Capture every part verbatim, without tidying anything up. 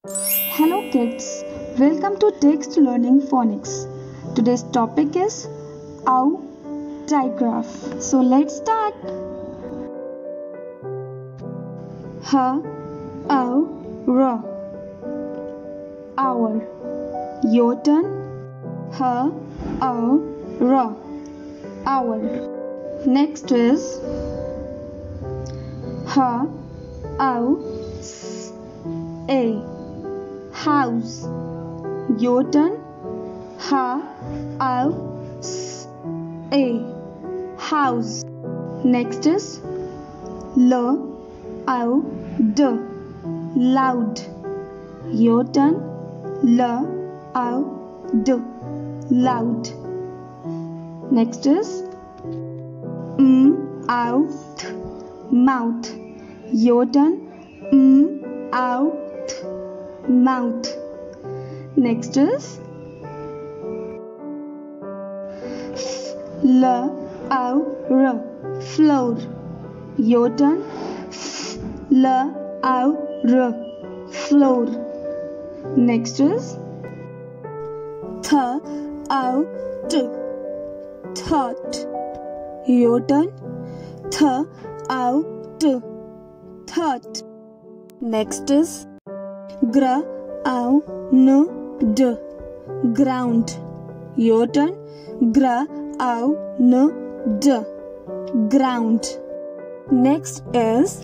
Hello kids, welcome to Text Learning Phonics. Today's topic is ow, digraph. So let's start. H, ow, r. Hour. Your turn. H, ow, r. Hour. Next is H, ow, s, a. House. Your turn. H, ow, s, a. House. Next is L, ow, d. Loud. Your turn. L, ow, d. Loud. Next is M, ow, th. Mouth. Your turn. M, ow, th. Mouth. Next is F, L, ow, r. Floor. Your turn. F, L, ow, r. Floor. Next is Th, ow, t. Thought. Your turn. Th, ow, t. Thought. Next is Gr, ow, n, d. Ground. Your turn. Gr, ow, n, d. Ground. Next is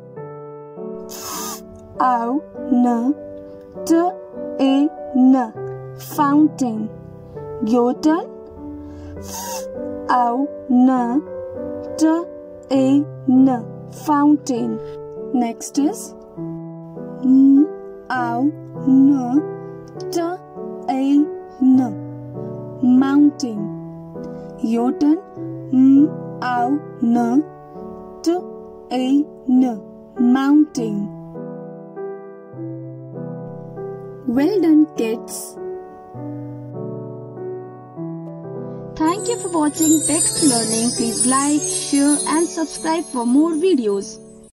F, ow, n, t, a, n. Fountain. Your turn. F, ow, n, t, a, n. Fountain. Next is M, ow, n, t, a, n. Mountain. Your turn. M, ow, n, t, a, n. Mountain. Well done, kids. Thank you for watching Text Learning. Please like, share and subscribe for more videos.